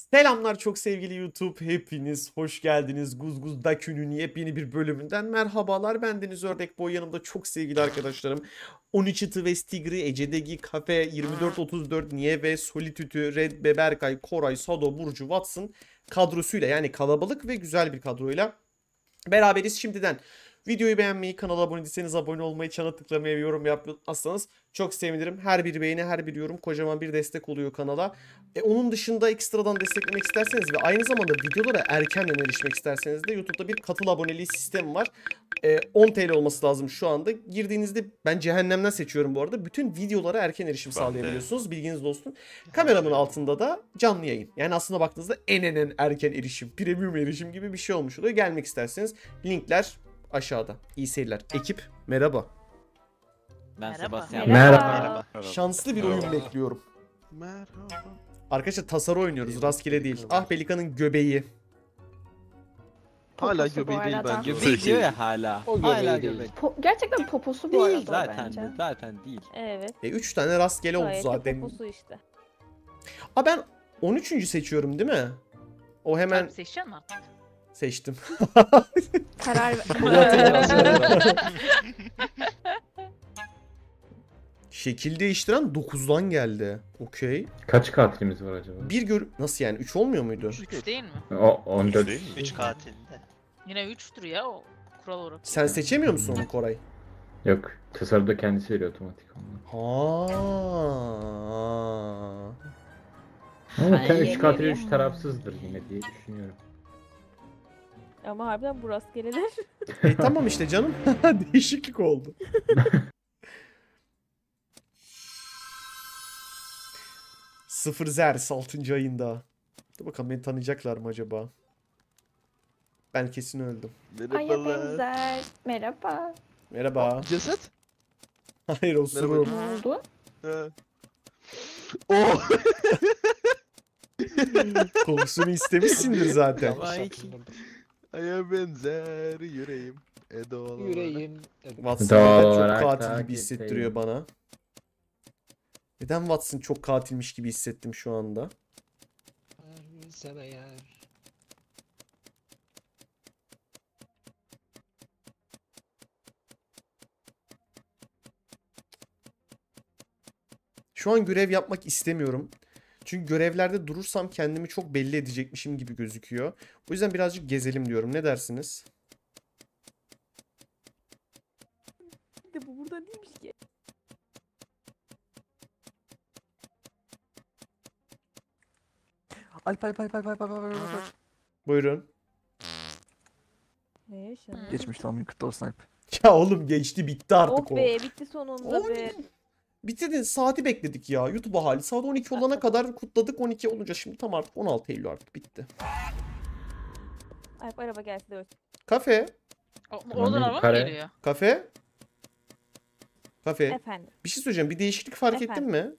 Selamlar çok sevgili YouTube. Hepiniz hoş geldiniz. Guzguz Dakü'nün yepyeni bir bölümünden merhabalar. Bendeniz Ördek Boy, yanımda çok sevgili arkadaşlarım. 13 Itı ve Stigri, Ecedegi, Kafe, 2434, Nieve, Solitütü, Red, Beberkay, Koray, Sado, Burcu, Watson kadrosuyla, yani kalabalık ve güzel bir kadroyla beraberiz şimdiden. Videoyu beğenmeyi, kanala abone değilseniz abone olmayı, çana tıklamayı ve yorum yapmazsanız çok sevinirim. Her bir beğeni, her bir yorum kocaman bir destek oluyor kanala. Onun dışında ekstradan desteklemek isterseniz ve aynı zamanda videolara erkenden erişmek isterseniz de YouTube'da bir katıl aboneliği sistemi var. 10 TL olması lazım şu anda. Girdiğinizde, ben cehennemden seçiyorum bu arada, bütün videolara erken erişim sağlayabiliyorsunuz. Bilginiz olsun. Kameramın altında da canlı yayın. Yani aslında baktığınızda en erken erişim, premium erişim gibi bir şey olmuş oluyor. Gelmek isterseniz linkler aşağıda. İyi seyirler. Ekip merhaba. Ben Sebastian. Merhaba. Şanslı bir oyun bekliyorum. Merhaba. Arkadaşlar tasarı oynuyoruz, rastgele değil. Ah Pelikan'ın göbeği. Hala Poposu bu göbeği değil arada. bence. Göbek diyor ya hala. O göbeği Hala değil. göbek. Gerçekten poposu bu Değil arada zaten, bence. zaten değil. Evet. 3 tane rastgele oldu Gayet de zaten. poposu işte. Aa, ben 13. seçiyorum değil mi? O hemen Abi seçeceksin mi artık? seçtim. Karar ver. Şekil değiştiren 9'dan geldi. Okey. Kaç katilimiz var acaba? Nasıl yani? 3 olmuyor muydu? 3 değil mi? O 14. 3 katilde. Yine 3'tür ya o kural olarak. Sen seçemiyor musun onu Koray? Yok. Tasarımda kendisi veriyor otomatik onu. Ha. Ama Ben 3 katil yemeğim. 3 tarafsızdır yine diye düşünüyorum. Ama harbiden bu rastgeleler. Tamam işte canım. Değişiklik oldu. Sıfır Zers 6. ayında. Dur bakalım, beni tanıyacaklar mı acaba? Ben kesin öldüm. Aya benzer. Merhaba. Merhaba. Ceset? Hayır, osururum. Ne oldu? Oh! Kokusunu istemişsindir zaten. Aya benzer yüreğim. Edoğlu. Yüreğim. Watson Doğal neden çok olarak katil takip gibi hissettiriyor bana. Neden Watson çok katilmiş gibi hissettim şu anda? Sana yar. Şu an görev yapmak istemiyorum. Çünkü görevlerde durursam kendimi çok belli edecekmişim gibi gözüküyor. O yüzden birazcık gezelim diyorum. Ne dersiniz? De bu burada değilmiş ki. Alp. Buyurun. Ne yaşanıyor? Geçmiş tamam, kutlu olsun Alp. Ya oğlum, geçti bitti artık Oh o. be, bitti sonunda Oğlum, be. Bitirdin, saati bekledik ya. YouTube hali. Saat 12 olana kadar kutladık. 12 olunca şimdi tam artık 16 Eylül artık bitti. Ay, araba gelsin de ölsün. Kafe. Oradan araba mı kare. geliyor? Kafe. Kafe. Efendim. Bir şey söyleyeceğim. Bir değişiklik fark ettin mi?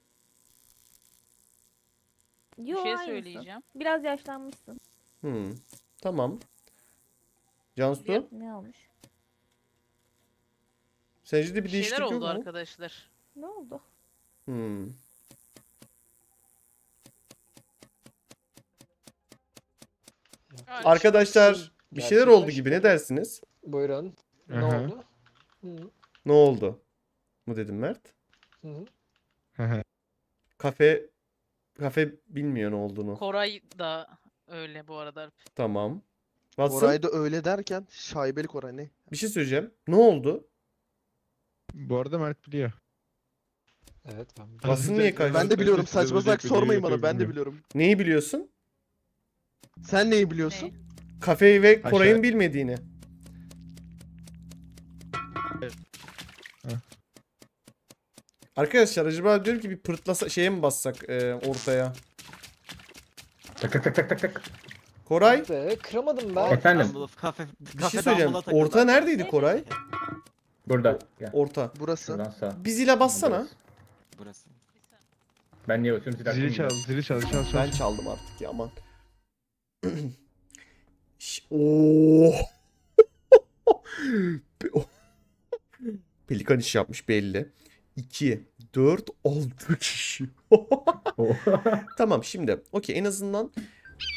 Yo, Bir şey aynısın. söyleyeceğim. Biraz yaşlanmışsın. Tamam. Cansu. Ne olmuş? Sence de bir Bir şeyler değişiklik yok oldu mu? arkadaşlar. Ne oldu? Arkadaşlar, bir şeyler oldu gibi, ne dersiniz? Buyurun. Ne oldu? Ne oldu? Mu dedim Mert. Kafe bilmiyor ne olduğunu. Koray da öyle bu arada. Tamam. Watson, Koray'da öyle derken şaibeli Koray ne? bir şey söyleyeceğim. Ne oldu? Bu arada Mert biliyor. Evet ben Watson niye kaçtı? Ben de biliyorum, Size saçma salak ödeyecek sormayın bana, ödeyecek ben de bilmiyorum. biliyorum. Neyi biliyorsun? Sen neyi biliyorsun? Ne? Kafeyi ve Koray'ın Aşağı. bilmediğini. Arkadaşlar, acaba diyorum ki bir pırtlasa şeye mi bassak ortaya? Tak tak tak tak tak tak. Koray, Kıramadım ben. Efendim. Kafe, bir şey söyleyeceğim. Orta neredeydi Koray? Burada. Gel. Orta. Burası. Şuradan sağ. Bir zile bassana. Burası. Ben niye basıyorum? Zili çal, zili çal, çal, çal. Ben çaldım artık ya, aman. Oo. Pelikan iş yapmış belli. 2, 4, 6 kişi. Tamam, şimdi okey, en azından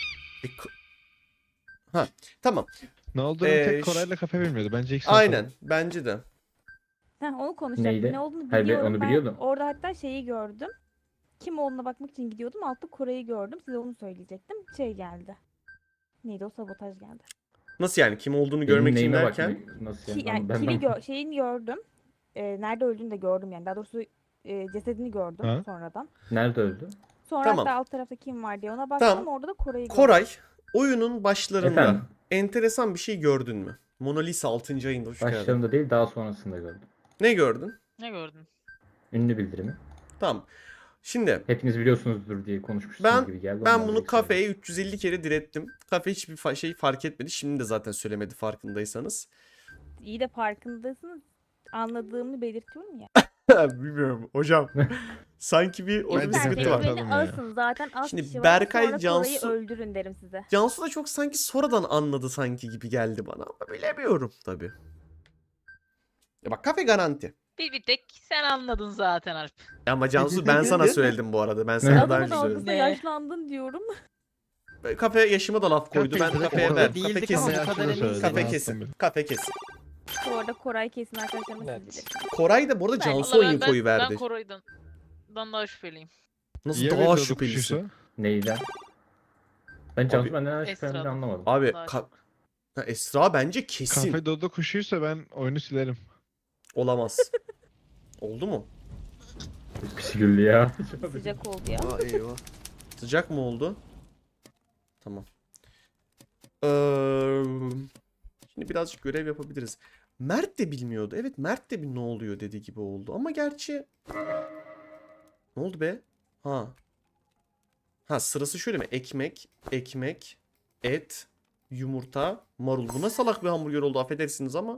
Ha, tamam. Ne olduğunu tek Koray'la kafe bilmiyordu. Bence ikisi Aynen. Bence de. Heh, onu konuşacaktım. Neydi? Ne olduğunu Hayır, ben biliyorum. onu Ben biliyordum. orada hatta şeyi gördüm. Kim olduğuna bakmak için gidiyordum. Altta Koray'ı gördüm. Size onu söyleyecektim. Şey geldi. Neydi o? Sabotaj geldi. Nasıl yani? Kim olduğunu Benim görmek için neyime derken? bakmak- Nasıl Ki, yani? yani Ben- kimi ben- şeyini gördüm. Nerede öldüğünü de gördüm yani. Daha doğrusu cesedini gördüm Ha? sonradan. Nerede öldü? Sonra Tamam. hatta alt tarafta kim var diye ona baktım. Tamam. Orada da Koray'ı gördüm. Koray, oyunun başlarında Efendim? enteresan bir şey gördün mü? Mona Lisa 6. ayında hoş geldin. Başlarında değil, daha sonrasında gördüm. Ne gördün? Ne gördün? Ünlü bildirimi. Tamam. Şimdi Hepiniz biliyorsunuzdur diye konuşmuşsunuz gibi geldi. ben ondan bunu dolayı kafeye 350 kere direttim. Kafe hiçbir şey fark etmedi. Şimdi de zaten söylemedi farkındaysanız. İyi de farkındasınız. Anladığımı belirtiyorum ya. Bilmiyorum hocam. Sanki bir orada bir Bence sıkıntı kafe var. yapalım. beni ya. asın. Zaten az Şimdi kişi var. Berkay, Sonra Cansu- Koray'ı öldürün derim size. Cansu da çok sanki sonradan anladı sanki gibi geldi bana ama bilemiyorum tabii. Ya bak kafe garanti. Bir tek sen anladın zaten Alp. Ama Cansu ben sana söyledim bu arada. Ben sana daha Adamın önce söyledim. ortasında Ne? yaşlandın diyorum. Kafe yaşıma da laf koydu. Ben Kafe kafeye orada ver. değildik Kafe ama kesin. bu kadar emin Kafe değilim. kesin. Kafe kesin. Bu arada Koray kesin arkadaşlarıma Net. siz bilirsiniz. Koray da bu arada Ben- Cansu Vallahi oyun koyu verdi. Ben Koray'dan daha şüpheliyim. Nasıl Ya daha böyle şüphelisin? dokuşuysa? Neyden? Ben Cansu Abi- benden şüphelendiğini Esra'dan. anlamadım. Abi Daha Ha, Esra bence kesin Kafe Dodo kuşuysa ben oyunu silerim. olamaz. Oldu mu? Pis güldü ya. Sıcak oldu ya. Aa eyvah. Sıcak mı oldu? Tamam. Şimdi birazcık görev yapabiliriz. Mert de bilmiyordu. Evet Mert de bir ne oluyor dediği gibi oldu. Ama gerçi... Ne oldu be? Ha. Ha sırası şöyle mi? Ekmek, et, yumurta, marul. Bu ne salak bir hamburger oldu affedersiniz ama.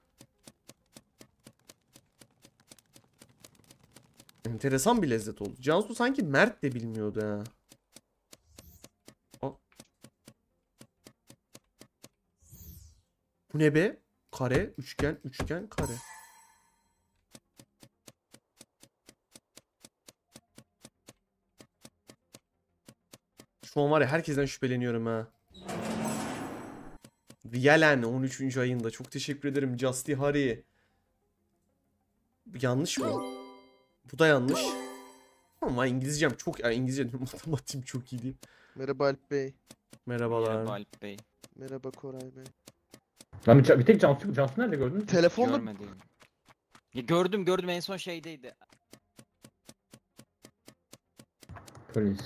Enteresan bir lezzet oldu. Cansu sanki Mert de bilmiyordu ha. Bu ne be? Kare, üçgen, kare. Şu an var ya herkesten şüpheleniyorum ha. Vielen 13. ayında. Çok teşekkür ederim Justy Harry. Yanlış mı? Bu da yanlış. Ama İngilizcem çok... Yani İngilizce matematiğim çok iyi değil. Merhaba Alp Bey. Merhabalar. Merhaba Alp Bey. Merhaba Koray Bey. Lan bir tek Cansu nerede gördün? Telefonla Görmedim. Ya gördüm en son şeydeydi. Polis.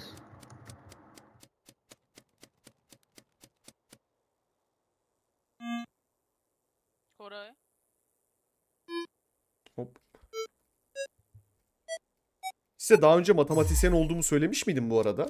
Koray. Hop. Size daha önce matematiksyen olduğumu söylemiş miydim bu arada?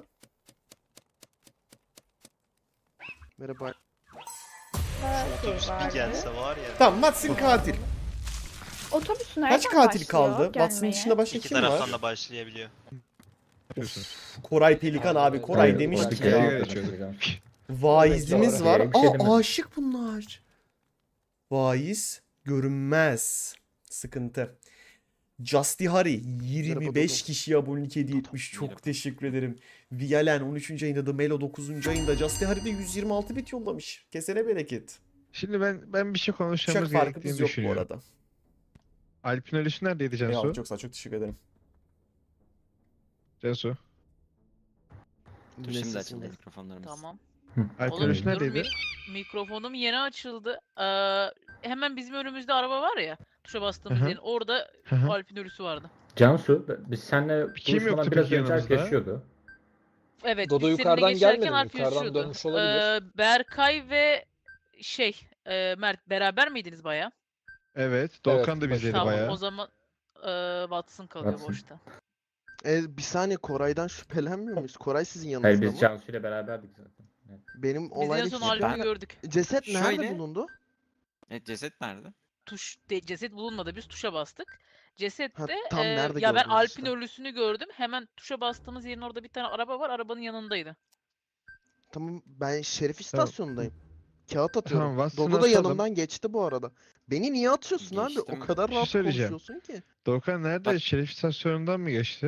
merhaba. Otobüs bir gelse var ya. Tamam Watson katil. Otobüs nereden Kaç katil başlıyor kaldı? Watson'ın gelmeye? dışında başka İki kim var? taraftan da başlayabiliyor. Yapıyorsunuz. Koray Pelikan abi. Koray Hayır, demiş orada ki Koray- kere geçiyorduk. vaizimiz Doğru. var. Bir şey demedim. Aşık bunlar. Vaiz görünmez. Sıkıntı. Justy Harry 25 Dodo. kişiye abonelik hediye etmiş. Çok teşekkür ederim. Vielen 13. ayında da Melo 9. ayında. Justy Harry de 126 bit yollamış. Kesene bereket. Şimdi ben bir şey Kuşak konuşmamız farkımız gerektiğini yok bu düşünüyorum. arada. Alp'in ölüsü neredeydi Cansu? Eyvallah çok sağ ol, çok teşekkür ederim. Cansu. Dur şimdi Nesnesinde. açıldı mikrofonlarımız. Tamam. Alp'in Oğlum ölüsü dur neredeydi? mikrofonum yeni açıldı. Hemen bizim önümüzde araba var ya. Tuşa bastığımız Hı hı. yerin. Orada Hı hı. Alp'in ölüsü vardı. Cansu, biz seninle Kim buluşmadan yoktu biraz peki önce yanımızda? yaşıyordu. Evet. Dodo biz seninle yukarıdan geçerken gelmedi mi? Alp Yukarıdan yaşıyordu. dönmüş olabilir. Berkay ve Mert beraber miydiniz baya? Evet. Doğukan da bizdeydi Tamam bayağı. o zaman Watson kalıyor Watson. boşta. Bir saniye Koray'dan şüphelenmiyor muyuz? Koray sizin Hayır yanınızda biz mı? Cansu ile beraberdik zaten. Evet. Benim Biz en olayla son hiç Alp'i şüphem- gördük. Ceset nerede Şöyle- bulundu? Ceset nerede? Ceset bulunmadı. Biz tuşa bastık. Cesette tam nerede ya ben gördünüz Alp'in işte? ölüsünü gördüm. Hemen tuşa bastığımız yerin orada bir tane araba var. Arabanın yanındaydı. Tamam ben Şerif istasyonundayım. Kağıt atıyorum. Tamam, Watson'ı Dodo da atalım. yanımdan geçti bu arada. Beni niye atıyorsun abi? O Geçtim. kadar Bir şey rahat söyleyeceğim. konuşuyorsun ki. Doğukan nerede? Bak- Şerif istasyonundan mı geçti?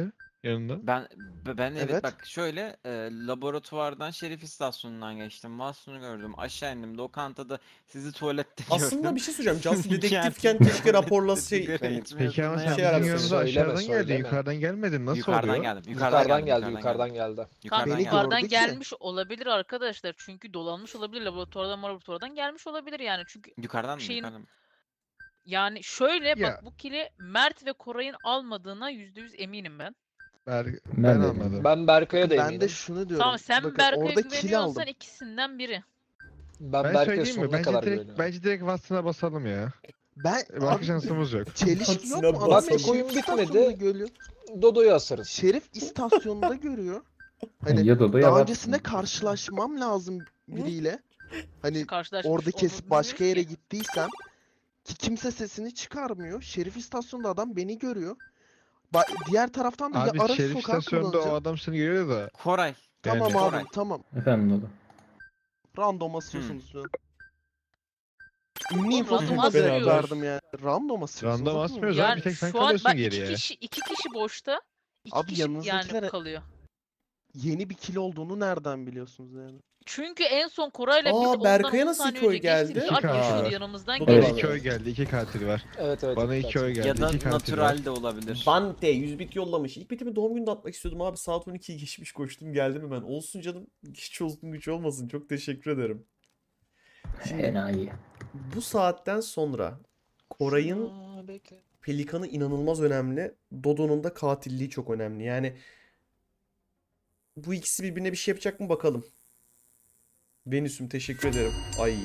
yanında? Ben evet, Evet. bak şöyle laboratuvardan Şerif istasyonundan geçtim. Mahsun'u gördüm. Aşağı indim. Lokantada sizi tuvalette gördüm. Aslında bir şey söyleyeceğim. Cansu İki dedektifken erkek keşke raporlası sigara şey... içmiyorsun Peki ama da sen şey bizim yapıyorsun. yanımıza Söyleme, aşağıdan geldin. söyleme. Yukarıdan gelmedin. Nasıl Yukarıdan oluyor? geldim. Yukarıdan geldi, yukarıdan geldi. Yukarıdan Beni geldim. Yukarıdan gördü ki. gelmiş olabilir arkadaşlar. Çünkü dolanmış olabilir. Laboratuvardan gelmiş olabilir yani. Çünkü Yukarıdan mı? şeyin- Yukarıdan mı? yani şöyle Ya. bak, bu kili Mert ve Koray'ın almadığına %100 eminim ben. Ben Ben de almadım. Ben Berkay'a da Ben eminim. de şunu diyorum. Tamam, sen Bakın, Berkay'a orada kill güveniyorsan aldım. ikisinden biri. Ben Ben Berkay'a söyleyeyim mi? sonuna kadar Bence direkt, güveniyorum. bence direkt Watson'a basalım ya. Ben Başka abi, şansımız yok. çelişki yok Bak, mu? bak, Adam bak, Şerif oyun bitmedi. istasyonunda görüyor. Dodo'yu asarız. Şerif istasyonunda görüyor. Hani Ya Dodo ya daha Watson. öncesinde karşılaşmam lazım biriyle. Hani Karşılaşmış orada kesip olduğunu başka bilmiyoruz yere ki. gittiysem ki kimse sesini çıkarmıyor. Şerif istasyonda adam beni görüyor. Diğer taraftan da Abi ya ara Şerif sokağı istasyonda o kullanacağım. adam seni görüyor da. Koray. Tamam Yani- abi Koray. tamam. Efendim Dodo. Random asıyorsunuz şu an. Ünlü Oğlum, infosunu random da asmıyoruz. verdim yani. Random asıyorsunuz. Random oğlum. asmıyoruz Yani abi. Bir tek sen şu an kalıyorsun bak geriye. iki kişi boşta. İki Abi kişi yanınızdakiler- yani kalıyor. Yeni bir kill olduğunu nereden biliyorsunuz yani? Çünkü en son Koray'la Aa, biz ondan Berkay'a 10 nasıl saniye köy önce geçtik. geldi? Alp İki yaşıyordu katil. yanımızdan Bana Evet. geçti. iki oy geldi. 2 katil var. Evet evet. Bana evet, 2 oy geldi. Ya da 2 katil var. natural de olabilir. Bante 100 bit yollamış. İlk bitimi doğum gününde atmak istiyordum abi. Saat 12'yi geçmiş, koştum geldim hemen. Olsun canım. Hiç olsun güç olmasın. Çok teşekkür ederim. Şimdi Enayi. bu saatten sonra Koray'ın Aa, bekle. Pelikan'ı inanılmaz önemli. Dodo'nun da katilliği çok önemli. Yani bu ikisi birbirine bir şey yapacak mı bakalım. Venüs'üm teşekkür ederim. Ay.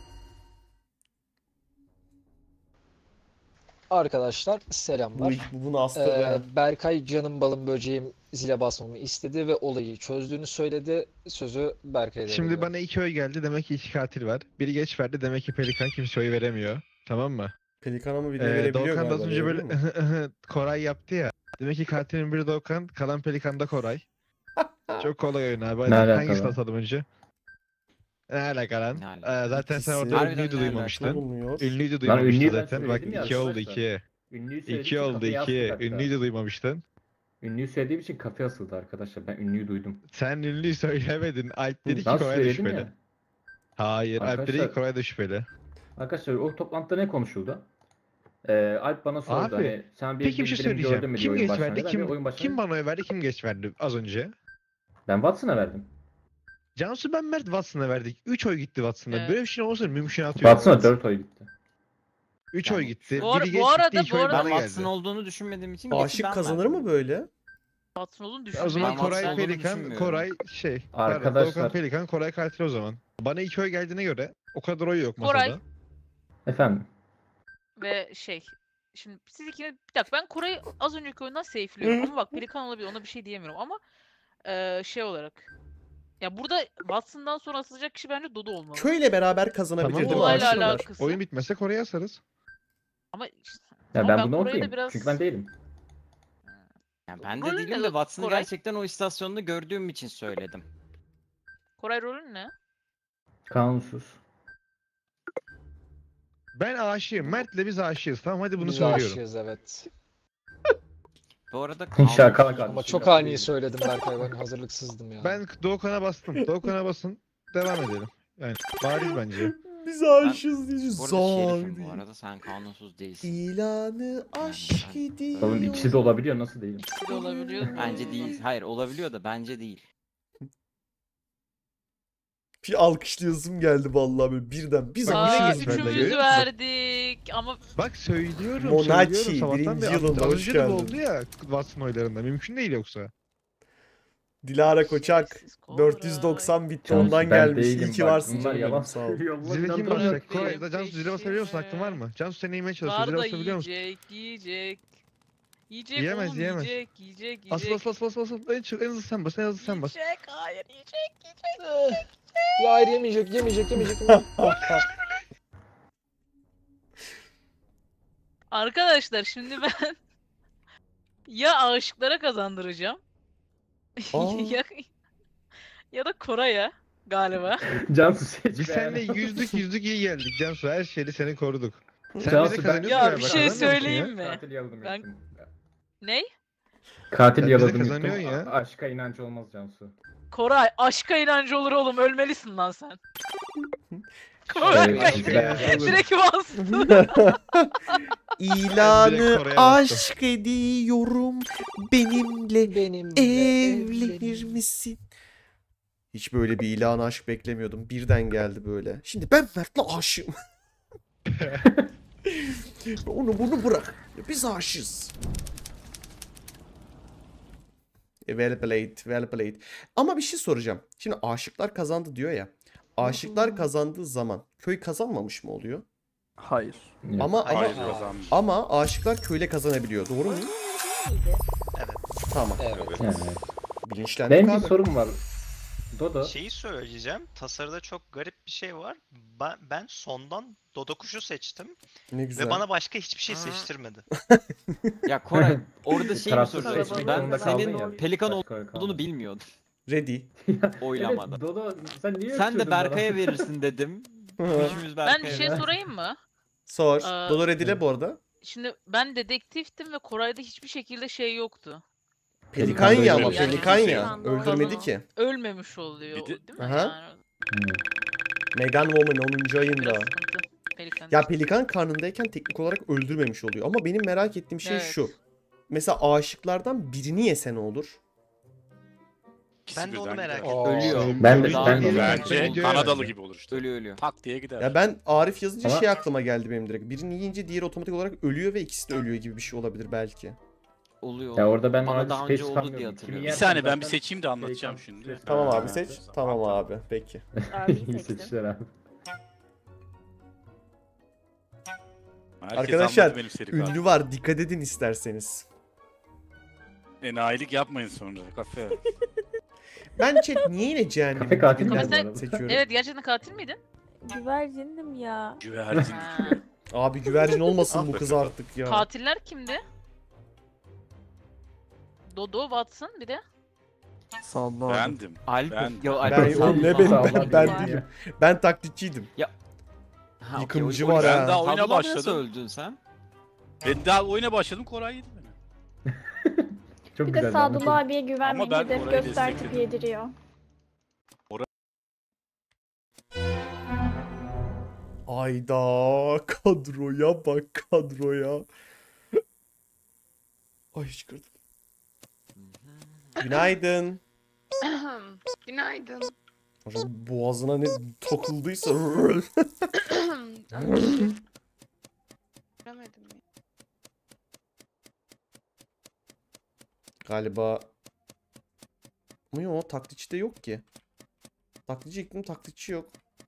Arkadaşlar Bu, selamlar. bunu hasta Berkay canım balım böceğim zile basmamı istedi ve olayı çözdüğünü söyledi. Sözü Berkay'a Şimdi devrediyorum. bana 2 oy geldi. Demek ki 2 katil var. Biri geç verdi. Demek ki Pelikan kimse oy veremiyor. Tamam mı? Pelikan'a mı birine verebiliyor Doğukan da az galiba. önce böyle verebiliyor mu? Koray yaptı ya. Demek ki katilin biri Doğukan, kalan Pelikan da Koray. Çok kolay oyun abi. Hadi Ne alaka hangisini lan? atalım önce? Ne alaka lan? Ne alaka? Zaten sen İkisi- orada Harbiden ünlüyü de ne alaka? duymamıştın. Olmuyor. Ünlüyü de Lan duymamıştın ünlüyü ben zaten. Bak söyledim ya 2 oldu arkadaşlar. 2. Ünlüyü söylediği 2 için oldu kafayı 2. astık hatta. Ünlüyü de duymamıştın. Ünlüyü söylediğim için kafe asıldı arkadaşlar. Ben ünlüyü duydum. Sen ünlüyü söylemedin. Alp dedi ki Ben Koray da söyledim şüpheli. ya. Hayır, Alp dedi ki Arkadaşlar- Koray da şüpheli. Arkadaşlar o toplantıda ne konuşuldu? Alp bana sordu Abi, hani sen Peki bir şey söyleyeceğim. gördün mü diye Kim oyun geç başlarında. verdi? Ben de oyun Kim bana oy verdi? Kim geç verdi az önce? Ben Watson'a verdim. Cansu ben Mert Watson'a verdik. 3 oy gitti Watson'a. Evet. Böyle bir şey olsa mümkünatı yok. Watson'a 4 oy gitti. 3 Yani oy gitti. bu ara- Biri bu geç arada- gitti, 2 bu oy arada- Ben bana Watson geldi. olduğunu düşünmediğim için geçi Aşık ben kazanır verdim. mı böyle? Patron olduğunu O düşünmüyorum. zaman Ben Koray Watson olduğunu Pelikan, düşünmüyorum. Koray Arkadaşlar- Doğukan Pelikan, Koray katil o zaman. Bana 2 oy geldiğine göre o kadar oy yok masada. Koray. Efendim. Ve şimdi siz ikiniz bir dakika, ben Koray'ı az önceki oyundan safe'liyorum ama bak Pelikan olabilir, ona bir şey diyemiyorum ama olarak ya burada Watson'dan sonra asılacak kişi bence Dodo olmalı. Köyle beraber kazanabilir Tamam, değil mi Olayla arkadaşlar? alakası. Oyun bitmese Kore'ye asarız. Ama Ya ama ben ben bunu Koray'ı da okuyayım. biraz Çünkü ben değilim. Yani ben de Rolün değilim ne de Watson'ı Koray? gerçekten o istasyonda gördüğüm için söyledim. Koray rolün ne? Kanunsuz. Ben aşığım. Mert'le biz aşığız. Tamam hadi bunu Biz söylüyorum. aşığız, evet. Bu arada İnşallah kanunsuz- kalan Ama çok ani söyledim Berkay, ben hazırlıksızdım ya. Ben Doğukan'a bastım. Doğukan'a basın. Devam edelim. Yani bariz bence. Biz aşığız diye Bu arada zor şerifim bu değil. arada, sen kanunsuz değilsin. İlanı aşk ben- gidiyor. Oğlum ikisi de olabiliyor, nasıl değil? İkisi de olabiliyor. Bence değil. Hayır, olabiliyor da bence değil. Bir alkışlayasım geldi vallahi böyle birden. Biz Bak, Aa, yine aşığız. geçmedi, üçümüzü görüyor musun? verdik ama Bak söylüyorum. Monachi, söylüyorum. Sabahtan birinci beri yılında az hoş önce de bu geldin. oldu ya Watson oylarında. Mümkün değil yoksa. Dilara Koçak Sessiz Koray. 490 bitti Cansu, ondan ben gelmiş. İyi değilim ki bak, varsın bunlar canım yalan benim sağ ol. söylüyor. Zile kim İnanmıyorum. basacak? Koray, Koray da Cansu zile basabiliyor musun? Aklın var mı? Cansu seni yemeye çalışıyor. var Zile da basabiliyor musun? yiyecek. Yiyecek Yiyemez, oğlum, yiyemez. yiyecek. Bas bas bas bas bas. En hızlı sen bas. En hızlı sen bas. Yiyecek, hayır yiyecek. Ya hayır, yemeyecek. Arkadaşlar şimdi ben ya aşıklara kazandıracağım Aa. ya da Koray'a galiba. Cansu seç Biz be. seninle yüzlük iyi geldik Cansu. Her şeyde seni koruduk. Sen Cansu, bize ben- kazanıyorsun Ya galiba, bir şey kazanmıyor musun ya? söyleyeyim mi? Katil yardım Ben- ettim. Ney? Katil Sen bize yaladım kazanıyorsun yuttum. ya. Aşka inanç olmaz Cansu. Koray aşka inancı olur oğlum. Ölmelisin lan sen. Evet, Koray ben- direkt bastı. İlanı Kore'ye bastım. aşk ediyorum benimle Benimle evlenir misin? Hiç böyle bir ilan aşk beklemiyordum. Birden geldi böyle. Şimdi ben Mert'le aşığım. Onu bunu bırak. Biz aşığız. Well played, well played. Ama bir şey soracağım. Şimdi aşıklar kazandı diyor ya. Aşıklar kazandığı zaman köy kazanmamış mı oluyor? Hayır. Ama Hayır, ama kazanmış. ama aşıklar köyle kazanabiliyor. Doğru mu? Tamam. Evet. Evet. Bilinçlendik Benim bir abi. sorum var. Dodo. Şeyi söyleyeceğim. Tasarıda çok garip bir şey var. Ben sondan Dodo kuşu seçtim. Ne güzel. Ve bana başka hiçbir şey seçtirmedi. Ya Koray orada şey mi Tarafsız soruyorsun? seçmek Ben zorunda kaldın senin ya. pelikan Başka oy kalmadı. olduğunu bilmiyordum Ready. oylamada. Evet, Dodo sen niye Sen de öpüyordun Berkay'a bana? verirsin dedim. Üçümüz Ben Berkay'a bir şey verdik. sorayım mı? Sor. Aa, Dolar Redile bu arada. Şimdi ben dedektiftim ve Koray'da hiçbir şekilde şey yoktu. Pelikan ya ama Yani pelikan ya. Pelikan da Öldürmedi oldu. ki. Ölmemiş oluyor Bir de- değil mi? Aha. Yani Megan Woman 10. ayında. biraz sıkıntı. Pelikan Ya için. pelikan karnındayken teknik olarak öldürmemiş oluyor. Ama benim merak ettiğim şey Evet. şu. Mesela aşıklardan birini yese ne olur? Ben de onu merak ettim. Ölüyor. Ben de Daha ben de iyi. Bence Kanadalı gibi olur işte. Ölüyor. Tak diye gider. Ya ben Arif yazınca Ama- şey aklıma geldi benim direkt. Birini yiyince diğeri otomatik olarak ölüyor ve ikisi de ölüyor gibi bir şey olabilir belki. Oluyor. Ya orada ben Bana ona daha space önce oldu diye spamlıyorum. hatırlıyorum. Kimi Bir yersen saniye ben bir zaten seçeyim de anlatacağım pelikan- şimdi. Tamam Ha, abi seç. Tamam abi. Peki. Abi İyi seçtim. seçtiler abi. Herkes Arkadaşlar, anladı benim seri katil. Ünlü var. Dikkat edin isterseniz. Enayilik yapmayın sonra. Kafe. Ben chat niye yine cehennem Kafe katil mi Ama bu sen- arada? seçiyorum? Evet gerçekten katil miydin? Güvercindim ya. Güvercin. Ha. Abi güvercin olmasın bu Ah be kız kızım. artık ya. Katiller kimdi? Dodo, Watson bir de. Bendim. Ben- Alp. Yo, Ben Alp. o ne Sağ ol ben, abi. ben değilim. Ben taklitçiydim. Ha, Yıkımcı okey, var Ben ha. daha oyuna Tabloda nasıl başladım. öldün sen? Ben daha oyuna başladım, Koray yedi beni. Çok Bir de güzeldi ama Sadullah çok- abiye güvenmeyince ben de orayı göstertip destekledim. yediriyor. Ayda kadroya bak kadroya. Ay çıkırdım. Günaydın. Günaydın. Boğazına ne takıldıysa. Galiba. Ama yok taklitçi de yok ki. Taklitçi ekledim taklitçi yok.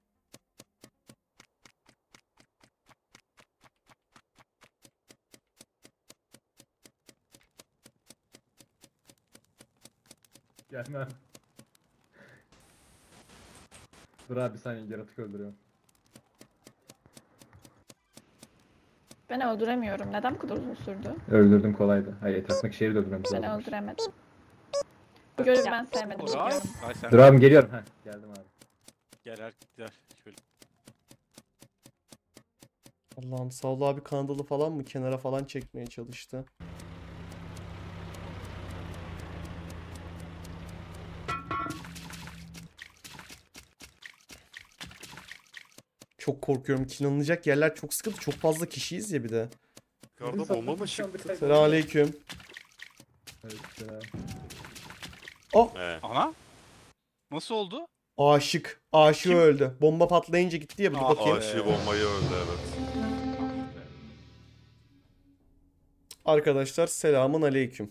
Gelmem. Dur abi bir saniye yaratık öldürüyorum. Ben öldüremiyorum. Neden bu kadar uzun sürdü? Öldürdüm kolaydı. Hayır etrafındaki şehri de öldürmemiz Ben lazım. öldüremedim. Bu görevi ben sevmedim. Koray. biliyorum. Ay sen Dur abim geliyorum. Heh, geldim abi. gel gel. Şöyle. Allah'ım Savlı abi Kanadalı falan mı kenara falan çekmeye çalıştı. Çok korkuyorum. Kinlanacak yerler çok sıkıntı. Çok fazla kişiyiz ya bir de. Yukarıda bomba mı çıktı? Selamünaleyküm. Evet, selam. Ana? Nasıl oldu? Aşık. Aşığı Kim? öldü. Bomba patlayınca gitti ya bir dur Aa, bakayım. aşığı bombayı öldü evet. Arkadaşlar selamun aleyküm.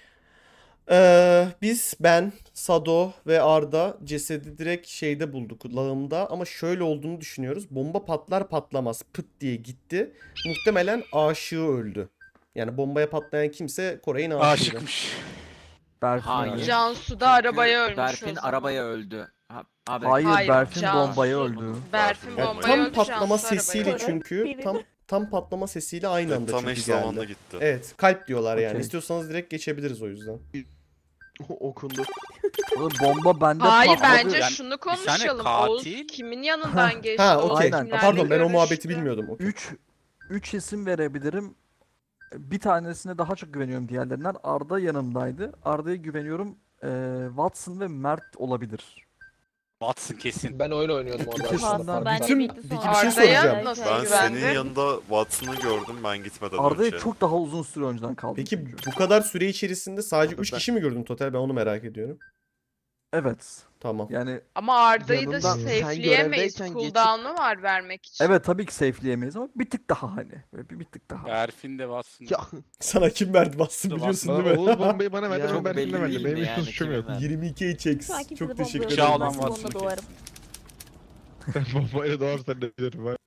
Ben, Sado ve Arda cesedi direkt şeyde bulduk lağımda ama şöyle olduğunu düşünüyoruz. Bomba patlar patlamaz pıt diye gitti. Muhtemelen aşığı öldü. Yani bombaya patlayan kimse Koray'ın aşığıydı. Aşıkmış. Hayır. Cansu da arabaya ölmüş Berfin o zaman. arabaya öldü. Abi, Hayır, Berfin Cansu. bombaya öldü. Berfin Yani bombaya tam öldü, patlama Cansu arabaya sesiyle öldü. çünkü Biri- tam patlama sesiyle aynı anda Tam çünkü eş zamanda geldi. gitti. Evet, kalp diyorlar yani. Okey. İstiyorsanız direkt geçebiliriz o yüzden. Okundu. Bomba bende Hayır patladı. bence Yani şunu bir tane konuşalım. katil- Oğuz kimin yanından geçti? Ha, Oğuz okey. kimlerle Pardon ben o muhabbeti görüştü? bilmiyordum. Okey. 3 isim verebilirim. Bir tanesine daha çok güveniyorum diğerlerinden. Arda yanımdaydı. Arda'ya güveniyorum. Watson ve Mert olabilir. Watson kesin. Ben oyun oynuyordum orada Peki, aslında. Watson farklı bence farklı. bitti Peki sonra. bir şey Arda'ya soracağım. nasıl Ben güvendi? senin yanında Watson'ı gördüm ben gitmeden Arda'ya önce. çok daha uzun süre önceden kaldım. Peki çünkü. bu kadar süre içerisinde sadece Abi 3 ben- kişi mi gördün total? Ben onu merak ediyorum. Evet. Tamam. Yani Ama Arda'yı da Yanından sen safe'leyemeyiz. görevdeyken Cooldown'u var vermek için. evet tabii ki safe'leyemeyiz ama bir tık daha hani. Böyle bir tık daha. Berfin de Watson. Ya Sana kim verdi bassın biliyorsun Bana değil mi? Oğuz bombayı bana verdi, Ya. ben Çok Berfin'e belli verdim. değil Benim mi hiçbir yani suçum yok. kimin verdiği? 22 HX. Şu an kimse Çok de teşekkür bombayı ederim. Çağlan vermezse Watson'ı onunla kes. doğarım. Ben bombayla doğarsan ne diyorum ben.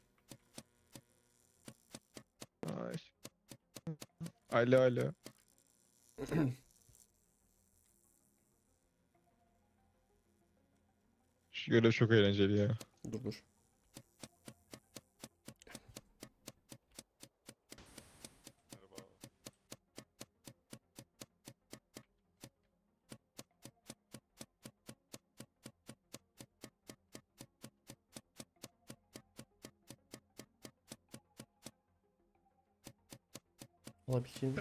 Ay. Alo alo. Şu görev çok eğlenceli ya. Dur. Abi kim?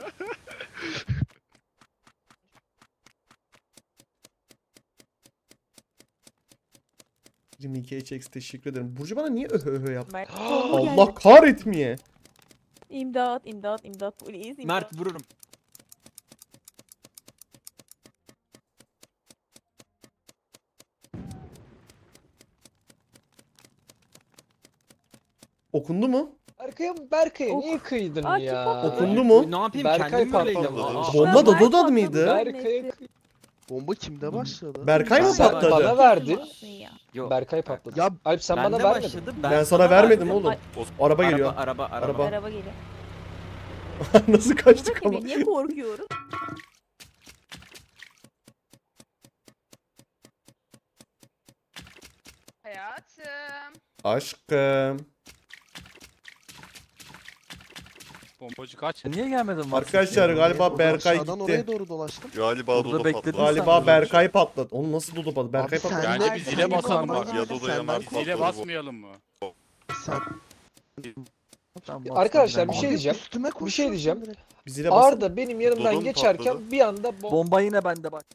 HX teşekkür ederim. Burcu bana niye öhö öhö yaptı? Mert. Allah kahretmeye. İmdat, imdat, imdat, polis, imdat. Mert vururum. Okundu mu? Berkay'a Ok. niye kıydın Aa, kim ya? patladı? Okundu mu? Ne yapayım Berkay kendim böyleydim. patladı. Aa, Bomba Ben Dodo'da patladım, mıydı? Berkay'a bomba kimde başladı? Berkay mı Sen patladı? bana verdin. Varsın ya. Yok. Berkay patladı. Ya Alp sen Bende bana vermedin. başladı. Ben sana vermedim verdim. oğlum. Araba Araba, geliyor. araba. Araba. Araba geliyor. Nasıl kaçtık ama? Bakın niye korkuyorum? Hayatım. Aşkım. Bombacı kaç? Niye gelmedin Watson? Arkadaşlar galiba Berkay aşağıdan oraya gitti. doğru dolaştım. Galiba Burada Dodo bekledin patladı. sen. Galiba Berkay patladı. Onu nasıl Dodo patladı? Berkay Abi patladı. sen Bence de- bir sen zile de basalım bana bak. verdin, Ya Dodo'ya sen Mert de- patladı. Zile basmayalım mı? sen Tamam, Watson Arkadaşlar bir geldi. şey diyeceğim. üstüme Bir şey koşuyorsun diyeceğim. direkt. Bir zile basın. Arda benim yanımdan Dodon geçerken patladı. bir anda Bomba yine bende bak.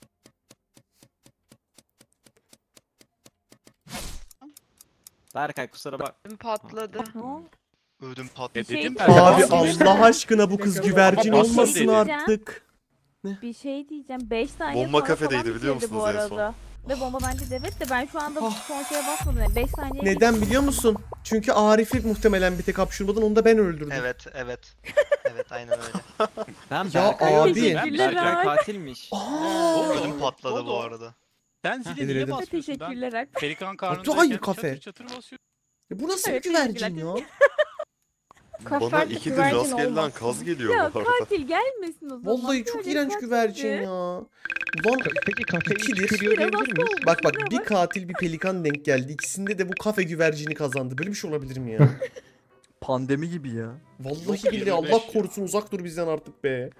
Berkay kusura bak. Patladı. Aha. Ödüm E patladı. dedim Şey- ben. Abi Watson Allah aşkına bu kız güvercin Ama basın olmasın dedi. artık. Bir şey diyeceğim. 5 saniye Bomba sonra kafedeydi falan biliyor bitirdi musunuz bu en son? arada. Ve bomba bence de evet de ben şu anda Ah. son şeye basmadım. Yani 5 saniye Neden biliyor musun? Çünkü Arif'i muhtemelen bir tek hapşurmadan onu da ben öldürdüm. Evet. Evet aynen öyle. Ben Ya Berkay'ı abi. öldürdüm. Teşekkürler Berkay abi. katilmiş. Ödüm patladı bu arada. Sen zile Dedim. niye basmıyorsun? Ben Teşekkürler Alp. Pelikan Hayır, karnındayken kafe. çatır çatır basıyorum. Bu nasıl Evet, bir güvercin teşekkürler. ya? Bana Kaferdi ikidir güvercin rastgeleden olmasın. kaz geliyor Ya bu arada. katil gelmesin o zaman. Vallahi çok Böyle iğrenç katildi. güvercin ya. Ulan Peki kafeyi İkidir. çıkıyor Biraz diyebilir miyiz? hasta bak olmuş, bir bak. katil bir pelikan denk geldi. İkisinde de bu kafe güvercini kazandı. Böyle bir şey olabilir mi ya? Pandemi gibi ya. Vallahi Yok, billahi 25 Allah ya. korusun uzak dur bizden artık be.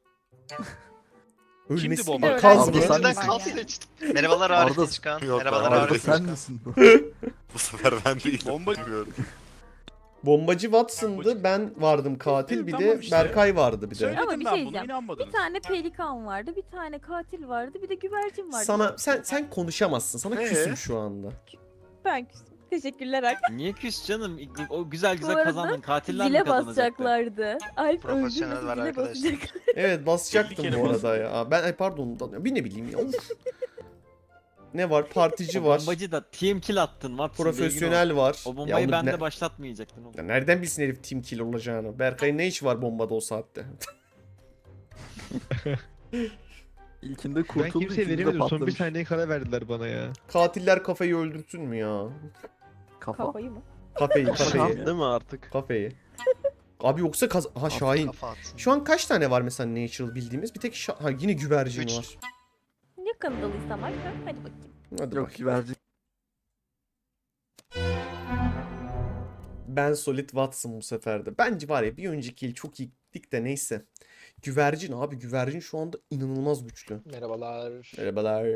Ölmesin bomba? de kaz Arda mı? sen Önceden misin? kaz seçtim. Merhabalar Arda- Arif Çıkan. Yok, Merhabalar Arda Arda Arif sen Çıkan. misin? Bu sefer ben değilim. Bomba- Bilmiyorum. Bombacı Watson'dı. Ben vardım katil. Bir Tamam de işte. Berkay vardı bir de. Söyledim Ama bir ben şey bunu diyeceğim. inanmadınız. Bir tane pelikan vardı, bir tane katil vardı, bir de güvercin vardı. Sana sen konuşamazsın. Sana küsüm şu anda. Ben küstüm. Teşekkürler Alp. Niye küs canım? O güzel Bu güzel arada kazandın. Katiller mi Zile kazanacaktı? basacaklardı. Alp Profesyonel öldürmesi var zile arkadaşlar. basacak. Evet basacaktım 50 kere bu arada ya. Ben pardon bir ne bileyim ya. Of. Ne var? Partici var. Bombacı da team kill attın. Watson, bilgin Profesyonel var. olsun. O Ya bombayı onu bende başlatmayacaktın oğlum. Ya nereden bilsin herif team kill olacağını? Berkay'ın ne işi var bombada o saatte? İlkinde Ben kurtuldu, kimseye ikincide veremedim. Son bir patlamış. saniye kala verdiler bana ya. Katiller kafayı öldürsün mü ya? Kafa. Kafayı mı? Kafeyi, Şans değil mi artık? kafeyi. Abi yoksa ha Şahin. Kafa atsın. Şu an kaç tane var mesela natural bildiğimiz? Bir tek ha yine güvercin Üç. var. Ne kanadalıysam Alp. Hadi bakayım. Hadi Yok bak. güvercin. Ben Solid Watson bu sefer de. Bence var ya bir önceki yıl çok iyi gittik de neyse. Güvercin abi güvercin şu anda inanılmaz güçlü. merhabalar. Merhabalar.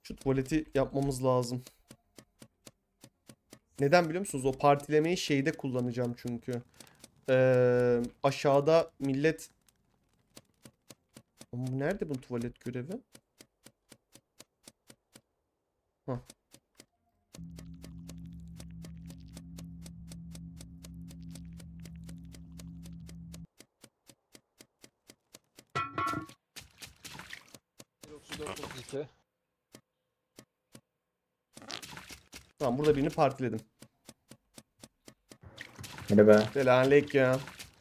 Şu tuvaleti yapmamız lazım. Neden biliyor musunuz? O partilemeyi şeyde kullanacağım çünkü. Aşağıda millet... Nerede bu tuvalet görevi? Hah. Tamam, burada birini partiledim. Merhaba. Selamünaleyküm.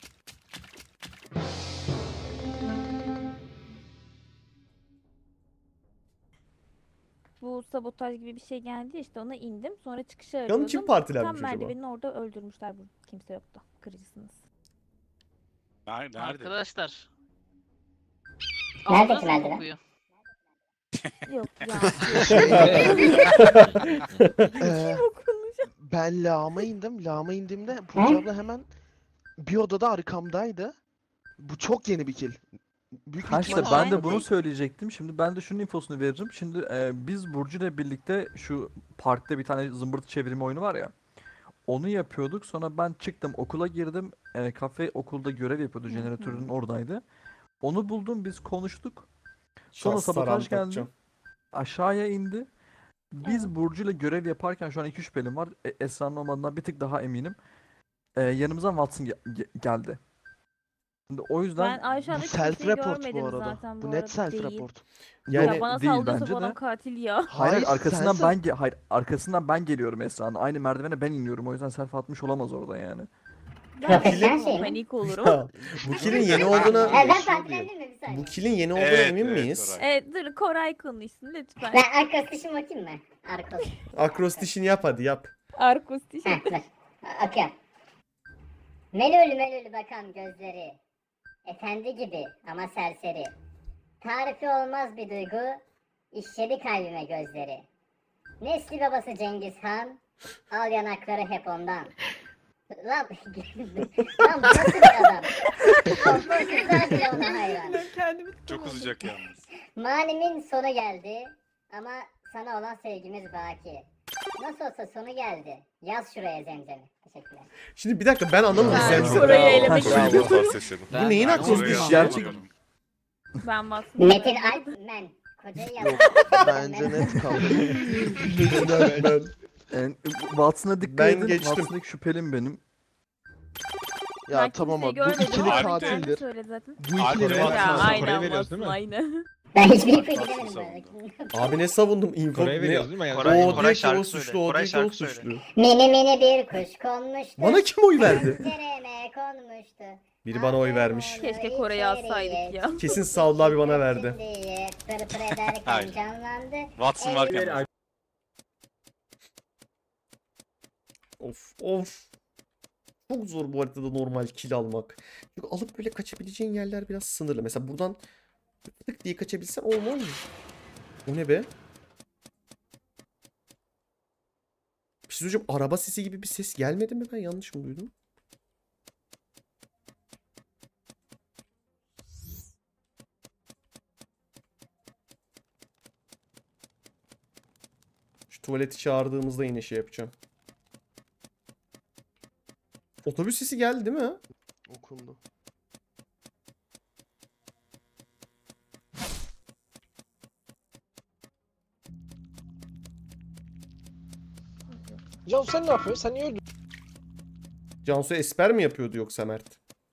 Bu sabotaj gibi bir şey geldi, işte ona indim. Sonra çıkışı Yanı kim arıyordum. partilenmiş Tam acaba? merdivenin orada öldürmüşler. Bu kimse yoktu. Kırıcısınız. Nerede? Arkadaşlar. Nerede Aldınız mı merdiven? kokuyu? Yok ya. Ee, Okunmuş. ben lağıma indim. Lağıma indiğimde Burcu abla hemen bir odada arkamdaydı. Bu çok yeni bir kill. Büyük Ha bir işte ihtimal ben de aynı bunu değil. söyleyecektim. Şimdi ben de şunun infosunu veririm. Şimdi biz Burcu ile birlikte şu parkta bir tane zımbırt çevirme oyunu var ya. Onu yapıyorduk. Sonra ben çıktım, okula girdim. Kafe okulda görev yapıyordu. Jeneratörün oradaydı. Onu buldum, biz konuştuk. Sonra Şans sabotaj tarağını geldi. takacağım. Aşağıya indi. Biz Burcu ile görev yaparken şu an 2 şüphelim var. Esra'nın olmadığından bir tık daha eminim. Yanımıza Watson geldi. Şimdi o yüzden Ben Ayşe'nin Self kimseyi report görmedim bu arada. zaten Bu bu net arada, self değil. report. Yani Ya bana değil saldırırsa bence bu adam de. katil ya. Hayır, arkasından sensin. hayır, arkasından ben geliyorum Esra'nın. Aynı merdivene ben iniyorum. O yüzden self atmış olamaz orada yani. Ben Profesyonel şey mi? panik olurum. Ha, bu kill'in yeni olduğuna... Ben partilendim mi bir saniye? Bu kill'in yeni olduğuna Evet, emin evet, miyiz? Koray. Dur Koray konuşsun lütfen. Ben arkadaşım bakayım mı? Arkadaş. Akrostişini yap hadi yap. Arkustik. Heh dur. Akıyor. Melölü melölü bakan gözleri. Efendi gibi ama serseri. Tarifi olmaz bir duygu. İşledi kalbime gözleri. Nesli babası Cengiz Han. Al yanakları hep ondan. Lan, lan bu nasıl bir adam? Korkusuzlar bile ona hayran. Çok uzayacak yalnız. Manimin sonu geldi ama sana olan sevgimiz baki. Nasıl olsa sonu geldi. Yaz şuraya zemzemi. Teşekkürler. Şimdi bir dakika, ben anlamadım. Ben Sen Koray'ı Bravo. elemek Koray'ı istiyorum. yıllar seçelim. Bu neyin akrostiş Koray'ı ya? anlayamıyorum. Ben Watson'ı Metin öldürdüm. Alpmen. Kocayı Yok, yalan. bence net kaldı. Watson'a dikkat Ben edin. geçtim. Watson'daki şüphelim benim. Ya Ben tamam kimseyi abi. Bu görmedim ikili ama Harbiden. kendi katildir. söyledi zaten. Bu Alp ikili Koray'a Ya Watson'a aynen veriyoruz değil Watson mi? aynı. Ben hiçbir ipucu Haklısın demedim savundum. böyle. Abi ne savundum? Info Kore'ye ne? veriyoruz değil mi? Yani Koray- O diyor Koray ki şarkı o söyle. suçlu, o Koray diyor ki o şarkı söyle. suçlu. Mini mini bir kuş konmuştu. Bana kim oy verdi? Pencereme konmuştu. Biri bana oy vermiş. Keşke Kore'yi alsaydık ya. Kesin Savlı abi bana verdi. Diye pır pır ederken Hayır. canlandı. Watson varken. Of of. Çok zor bu haritada normal kill almak. Çünkü alıp böyle kaçabileceğin yerler biraz sınırlı. Mesela buradan tık diye kaçabilsen olmaz mı? O ne be? Bir şey söyleyeceğim, araba sesi gibi bir ses gelmedi mi, ben yanlış mı duydum? Şu tuvaleti çağırdığımızda yine şey yapacağım. Otobüs sesi geldi değil mi? Okundu. Can sen ne yapıyorsun? Sen niye öldün? Cansu esper mi yapıyordu yoksa Mert?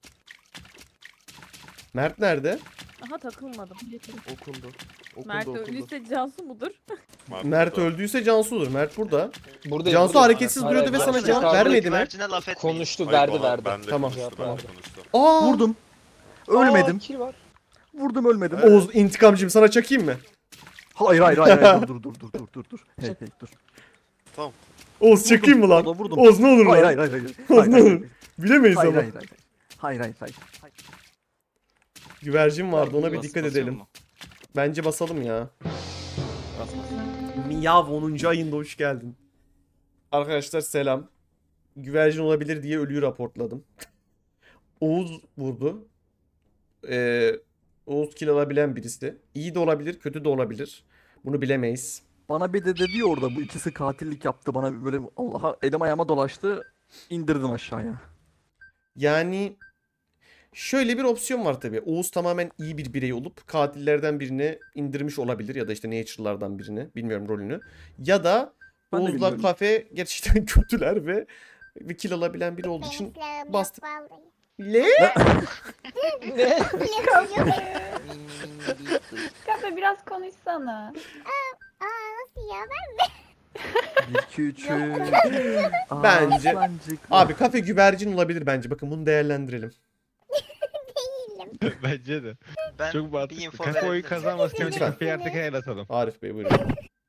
Mert nerede? Aha takılmadım. Okundu. Mert Okundu. öldüyse Cansu mudur? Mert öldüyse Cansu'dur. Mert burada. Buradayım, Cansu buradayım. hareketsiz Hayır, duruyordu ve hayır, sana hayır. cevap Hayır, vermedi mi? Güvercine laf etmeyin. Konuştu, Hayır, verdi bana- verdi. Ben de Tamam. konuştu, ben de konuştum. Aa! Vurdum. Ölmedim. Kill var. Vurdum, ölmedim. Oğuz intikamcım, sana çakayım mı? Hayır hayır hayır, hayır. Dur. Hey dur. Oğuz çakayım mı lan? Vurdum. Oğuz ne olur lan? Hayır hayır hayır. Hayır Oğuz ne hayır. olur? Bilemeyiz Hayır ama. hayır hayır. Hayır hayır hayır. Güvercin vardı, ona bir Bas- dikkat basıyor edelim. mu? Bence basalım ya. Basmasın. Miyav 10. ayında hoş geldin. Arkadaşlar selam. Güvercin olabilir diye ölüyü raportladım. Oğuz vurdu. Oğuz kill alabilen birisi. İyi de olabilir, kötü de olabilir. Bunu bilemeyiz. Bana bir de dedi ya orada bu ikisi katillik yaptı. Bana böyle Allah'a elim ayağıma dolaştı. İndirdim aşağıya. Yani şöyle bir opsiyon var tabii. Oğuz tamamen iyi bir birey olup katillerden birini indirmiş olabilir ya da işte Nature'lardan birini. Bilmiyorum rolünü. Ya da Ben de Oğuz'la bilmiyorum. kafe gerçekten kötüler ve bir kill alabilen biri olduğu için bastı. Le? Ne? Kafe biraz konuşsana. Nasıl ya ben? 1 2 3. Bence abi kafe güvercin olabilir bence. Bakın bunu değerlendirelim. Bence de. Ben Çok bir mantıklı. info Kafe oyu verebilir miyim? kazanmasın için Lütfen. kafeyi artık el atalım. Arif Bey buyurun.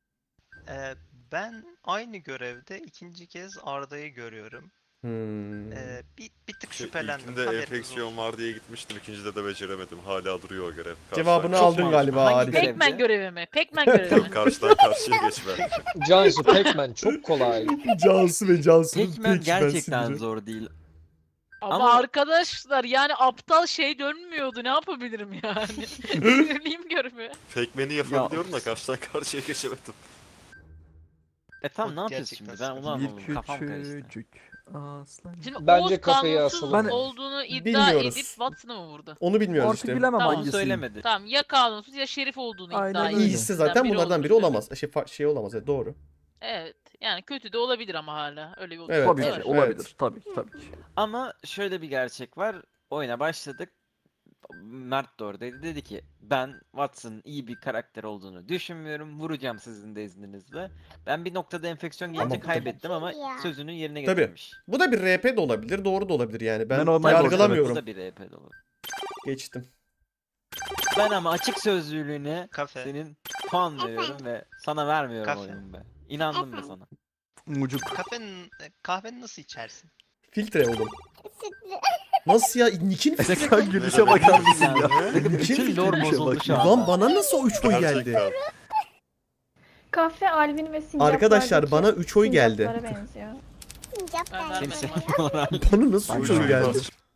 Ben aynı görevde ikinci kez Arda'yı görüyorum. Hmm. Bir tık şüphelendim. İlkinde Haberiniz enfeksiyon olsun. var diye gitmiştim. İkincide de beceremedim. Hala duruyor o görev. Cevabını Karşıdan aldın galiba Hangi Arif. görev? Pac-Man görevi mi? Pac-Man görevi mi? Karşıdan karşıya geçme. Cansu Pac-Man çok kolay. Cansu ve Cansu'nun Pac-Man pek gerçekten siniri. zor değil. Ama, Ama- arkadaşlar yani aptal şey dönmüyordu. Ne yapabilirim yani? Sinirliyim görmüyor. Pac-Man'i yapabiliyorum da karşıdan karşıya geçemedim. Tamam O ne yapacağız gerçekten şimdi? Ben onu sıkıntı. anlamadım. Kafam karıştı. Küçücük aslan. Şimdi Bence Oğuz kafeyi kanunsuz asalım. olduğunu iddia Bilmiyoruz. edip Watson'ı mı vurdu? Onu bilmiyoruz Artık işte. bilemem Tamam, Onu hangisiyim. söylemedi. Tamam ya kanunsuz ya şerif olduğunu Aynen iddia öyle. ediyor. İyisi zaten bunlardan biri olduğunu olamaz. Şey olamaz. Evet, doğru. Evet. Yani kötü de olabilir ama hala. Öyle bir Evet, Tabii olabilir. ki evet. olabilir. Tabii ki. Ama şöyle bir gerçek var. Oyuna başladık. Mert de oradaydı. Dedi ki ben Watson'ın iyi bir karakter olduğunu düşünmüyorum. Vuracağım sizin de izninizle. Ben bir noktada enfeksiyon gelince Ama- kaybettim ama Ya. sözünü yerine Tabii. getirmiş. Bu da bir RP de olabilir. Doğru da olabilir yani. Ben normal de olabilir, Bu yargılamıyorum. da bir RP dolu. Geçtim. Ben ama açık sözlülüğüne Kafe. senin puan veriyorum ve sana vermiyorum Kafe. oyunu be. İnandım da sana. Mucuk. Kahveni nasıl içersin? Filtre oğlum. Sütlü. Nasıl ya? Nick'in filtre. Sen gülüşe bakar mısın ya? Nick'in Bütün lore filtre. bozuldu şu Lan anda. bana nasıl 3 oy geldi? Gerçekten. Kafe Alvin ve Sincaplardaki Arkadaşlar bana 3 oy geldi. sincaplara benziyor. Sincap Ben geldi. vermedim. Kimse Bana nasıl 3 oy Aynen. geldi?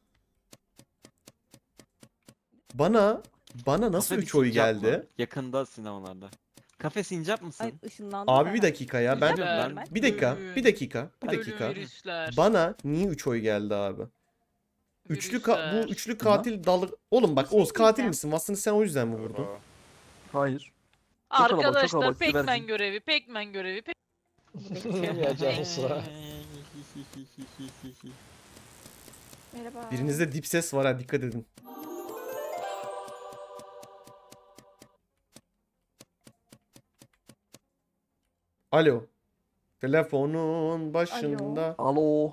Bana nasıl 3 oy geldi? Yakında sinemalarda. Kafe sincap mısın? Ay ışınlandım Abi ben. bir dakika ya. Ben Süper. bir dakika. Bir dakika. Bir Ölü dakika. virüsler. Bana niye 3 oy geldi abi? Bu Virüsler. üçlü katil dalı... Oğlum bak Bir şey Oğuz katil diyeceğim. misin? Watson'ı sen o yüzden mi vurdun? Hayır. Çok kalabalık, çok Arkadaşlar kalabalık, Pac-Man güvercin. görevi, Pac-Man görevi. Ya Cansu. Merhaba. Birinizde dip ses var ha, dikkat edin. Alo. Telefonun başında. Alo.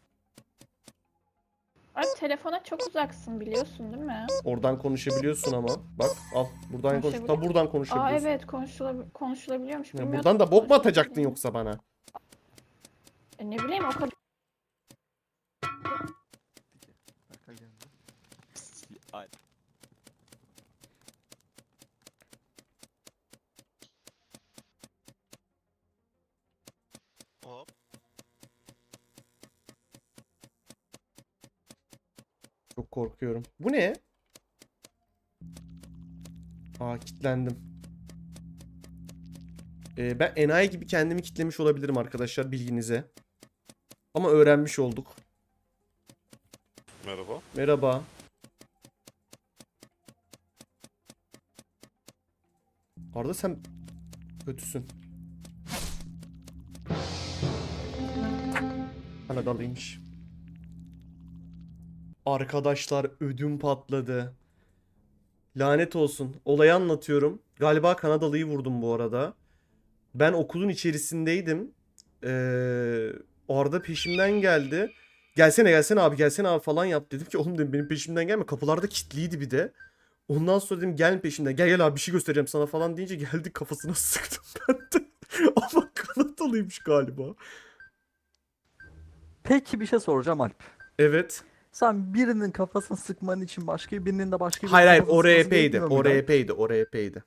Ay telefona çok uzaksın biliyorsun değil mi? Oradan konuşabiliyorsun ama. Bak al. Buradan konuş. Konuşabiliyor Ta buradan Aa konuşabiliyorsun. evet konuşulabiliyormuş. Ya Bilmiyordum buradan da bok mu konuşulabiliyor. atacaktın yoksa bana? Ne bileyim o kadar. Ay. Hop. Çok korkuyorum. Bu ne? Aa kilitlendim. Ben enayi gibi kendimi kilitlemiş olabilirim arkadaşlar bilginize. Ama öğrenmiş olduk. Merhaba. Merhaba. Arda sen kötüsün. Kanadalıymış. Arkadaşlar ödüm patladı. Lanet olsun. Olayı anlatıyorum. Galiba Kanadalıyı vurdum bu arada. Ben okulun içerisindeydim. Arda peşimden geldi. Gelsene abi falan yap. Dedim ki oğlum dedim benim peşimden gelme. Kapılarda kilitliydi bir de. Ondan sonra dedim gel peşimden. Gel abi bir şey göstereceğim sana falan deyince geldi kafasına sıktım ben de. Ama Kanadalıymış galiba. Peki bir şey soracağım Alp. Evet. Sen birinin kafasını sıkman için başka birinin de başka birinin Hayır kafasını o sıkması RP'ydi. gerekmiyor O muydu? RP'ydi. O RP'ydi.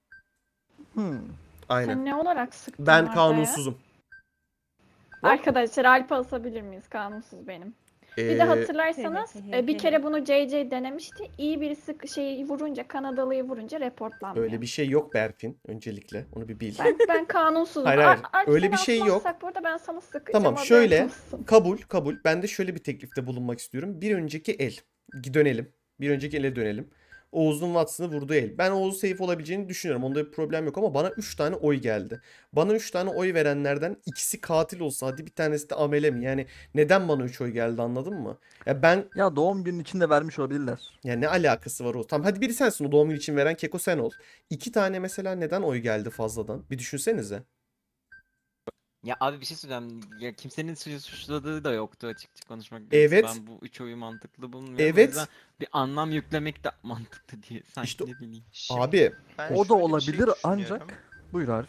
Aynen. Sen ne olarak sıktın Ben Arda'ya? kanunsuzum. Arkadaşlar Alp'i asabilir miyiz? Kanunsuz benim. Bir de hatırlarsanız bir kere bunu JJ denemişti. İyi birisi şeyi vurunca, Kanadalıyı vurunca reportlanmıyor. Öyle bir şey yok Berfin. Öncelikle onu bir bil. Ben kanunsuzum. Hayır. Alp, Öyle seni bir şey yok. asmazsak burada ben sana sıkacağım. Tamam haberin şöyle olsun. kabul. Ben de şöyle bir teklifte bulunmak istiyorum. Bir önceki el. Dönelim. Bir önceki ele dönelim. Oğuz'un Watson'ı vurduğu el. Ben Oğuz safe olabileceğini düşünüyorum. Onda bir problem yok ama bana 3 tane oy geldi. Bana 3 tane oy verenlerden ikisi katil olsa hadi bir tanesi de amele mi? Yani neden bana 3 oy geldi anladın mı? Ya doğum günün içinde vermiş olabilirler. Ya ne alakası var o? Tamam hadi biri sensin o doğum günü için veren Keko sen ol. 2 tane mesela neden oy geldi fazladan? Bir düşünsenize. Ya abi bir şey söyleyeceğim. Ya kimsenin suçladığı da yoktu açıkça konuşmak Evet. gerekirse. Ben bu 3 oyu mantıklı bulmuyorum. O Evet. yüzden bir anlam yüklemek de mantıklı diye sanki İşte- ne bileyim. Abi Ben O da şöyle bir şey olabilir düşünüyorum. ancak. Buyur Arif.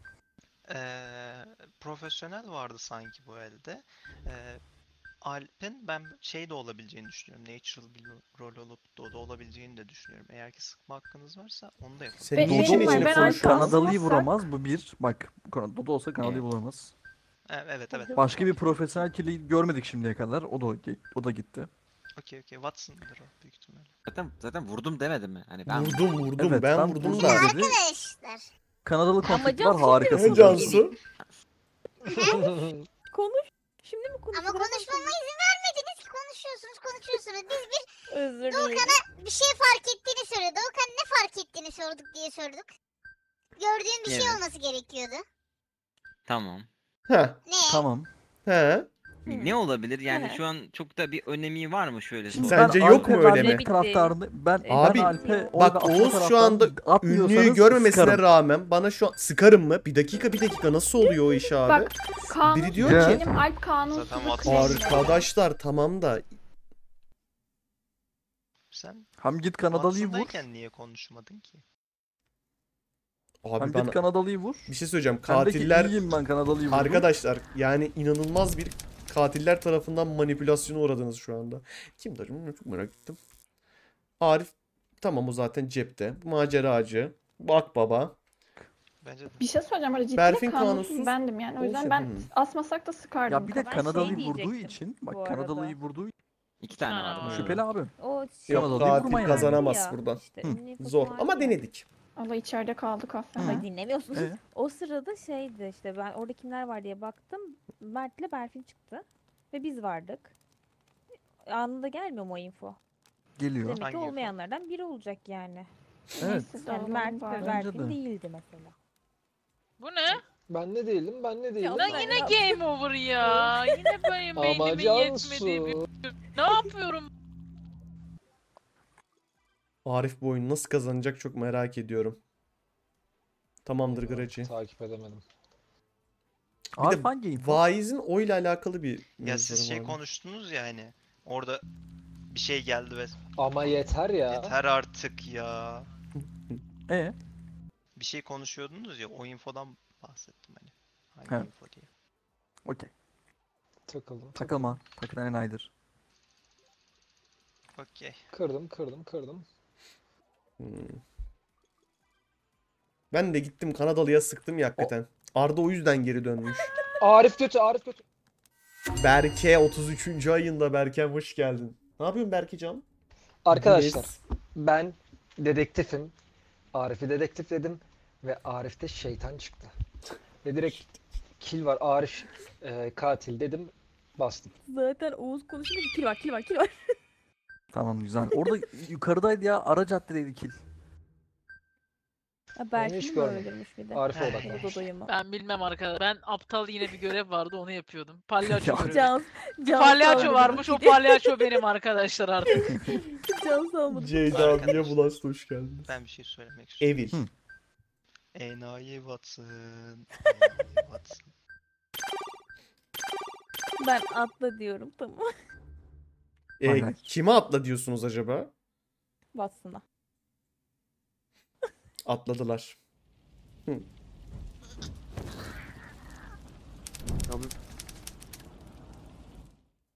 Profesyonel vardı sanki bu elde. Alp'in ben şey de olabileceğini düşünüyorum. Natural bir rol olup da olabileceğini de düşünüyorum. Eğer ki sıkma hakkınız varsa onu da yapın. senin Ve için şey var, içini ben konuşuyor. Kanadalıyı asmazsak- vuramaz bu bir. Bak Dodo olsa Kanadalıyı vuramaz. Evet. Başka bir profesyonel kili görmedik şimdiye kadar. O da gitti. Okey. Watson'dır o büyük ihtimalle. Zaten vurdum demedim mi? Hani ben Vurdum. Evet, ben ben vurdum vurdum da. dedi. Arkadaşlar. Kanadalı Ama konflikt Cansu var şimdi harikasın. mi Cansu. Konuş. Şimdi mi konuş? Ama konuşmama izin vermediniz ki konuşuyorsunuz. Biz bir Özür dilerim. Doğukan'a bir şey fark ettiğini söyledi. Doğukan ne fark ettiğini sorduk diye sorduk. Gördüğün bir şey Evet. olması gerekiyordu. tamam. Heh. Ne? Tamam. He. Ne olabilir? Yani He. şu an çok da bir önemi var mı şöyle Şimdi sorayım. Sence ben yok mu Alp'e öyle vermek mi? taraftarını ben Abi, Alp'e oy bak atma Oğuz şu anda taraftarını atmıyorsanız ünlüyü görmemesine sıkarım. rağmen bana şu an sıkarım mı? Bir dakika nasıl oluyor o iş abi? Bak kanun Biri diyor ki- benim Alp kanunsuzluk Zaten Watson- claim'im. Arkadaşlar tamam da Sen Hem git Kanadalıyı vur. Watson'dayken niye konuşmadın ki? abi Hem bana git Kanadalıyı vur. bir şey söyleyeceğim. Hem de ki Katiller iyiyim ben Kanadalıyı vurdum. arkadaşlar yani inanılmaz bir katiller tarafından manipülasyona uğradınız şu anda. Kimdir? Çok merak ettim. Arif tamam o zaten cepte. Maceracı. Bak baba. Bence de. Bir şey söyleyeceğim öyle ciddi Berfin kanunsuz kanunsuz bendim yani. O yüzden olsa- ben Hmm. asmasak da sıkardım. Ya bir de Ben Kanadalıyı şey vurduğu diyecektim için bu bak arada. Kanadalıyı vurduğu 2 tane Ha. var. bunun. şüpheli abi. O Yok Kanadalıyı katil vurmayın. kazanamaz Ya, buradan. işte Hı. ünlü infosu Zor vardı ama ya. denedik. Allah içeride kaldı kahve. Ay dinlemiyorsunuz. Ee? O sırada şeydi işte ben orada kimler var diye baktım. Mert'le Berfin çıktı. Ve biz vardık. Anında gelmiyor mu o info? Geliyor. Demek ki Hangi info? olmayanlardan biri olacak yani. Evet. Neyse, Yani dağılalım Mert bari. ve Bence Berfin de. değildi mesela. Bu ne? Ben ne değilim, ben ne değilim. Lan yine game over ya. Yine benim Ama beynimin Cansu. yetmediği bir... Ne yapıyorum? Arif bu oyunu nasıl kazanacak çok merak ediyorum. Tamamdır Graci. Takip edemedim. Bir de Arif hangi info? Vaiz'in oyla alakalı bir Ya siz mevzuları şey vardı. konuştunuz ya hani. Orada bir şey geldi ve Ama yeter ya. yeter artık ya. Bir şey konuşuyordunuz ya o infodan bahsettim hani. Hangi He. info diye. Okey. Takıldım. Takılma. Takılan enayidir. Okey. Kırdım. Hmm. Ben de gittim Kanadalı'ya sıktım ya hakikaten. Arda o yüzden geri dönmüş. Arif kötü. Berke 33. ayında Berkem hoş geldin. Ne yapıyorsun Berkecan? Arkadaşlar Yes. ben dedektifim. Arif'i dedektifledim ve Arif'te şeytan çıktı. Ve direkt kill var. Arif katil dedim. Bastım. Zaten Oğuz konuşunca kill var. Tamam güzel. Orada yukarıdaydı ya. Ara caddedeydi kill. Ya hiç Berfin'i mi görmedim. öldürmüş bir de? Arif'e Ay. odaklanmış. Dodo'yu mu? Ben bilmem arkadaşlar. Ben aptal yine bir görev vardı onu yapıyordum. Palyaço Ya. görevi. Can Palyaço salmadı. varmış o palyaço benim arkadaşlar artık. Can salmadı. Ceyda abiye Bulas hoş geldin. Ben bir şey söylemek istiyorum. Evil. Hı. Enayi Watson. Enayi Watson. Ben atla diyorum tamam. Hay hay. Kime atla diyorsunuz acaba? Watson'a. Atladılar.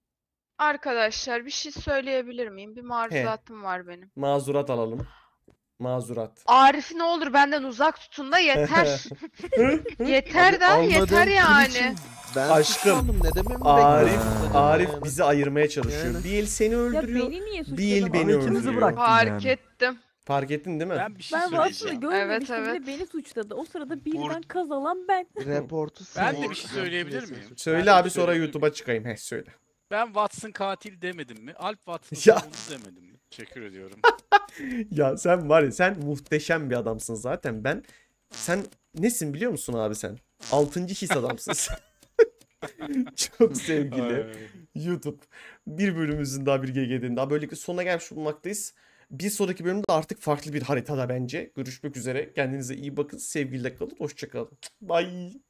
Arkadaşlar bir şey söyleyebilir miyim? Bir maruzatım var benim. Mazurat alalım. Mazurat. Arif'i ne olur benden uzak tutun da yeter. Yeter da Almadığım yeter kill yani. için ben Aşkım, suçlandım. Ne dememi Arif, bekliyorsun acaba Arif yani? bizi ayırmaya çalışıyor. Yani. Bir el seni Ya öldürüyor, beni niye bir el suçladın? beni Ama ikimizi öldürüyor. bıraktın Fark yani. ettim. Fark ettin değil mi? Ben bir şey Ben Watson'ı söyleyeceğim. görmemiştim Evet, ve evet. beni suçladı. O sırada birden Bur- kaz alan ben. Reportu Ben sen- de bir şey söyleyebilir miyim? Söyle Ben de abi sonra söyleyebilir YouTube'a çıkayım. He söyle. Ben Watson katil demedim mi? Alp Watson Ya. savundu demedim mi? Teşekkür ediyorum. Ya sen var ya, sen muhteşem bir adamsın zaten. Sen nesin biliyor musun abi sen? 6. his adamsın sen. Çok sevgili Ay. YouTube. Bir bölümümüzün daha bir GG'den daha böylelikle sonuna gelmiş bulunmaktayız. Bir sonraki bölümde artık farklı bir haritada bence. Görüşmek üzere. Kendinize iyi bakın. Sevgiyle kalın. Hoşça kalın. Bye.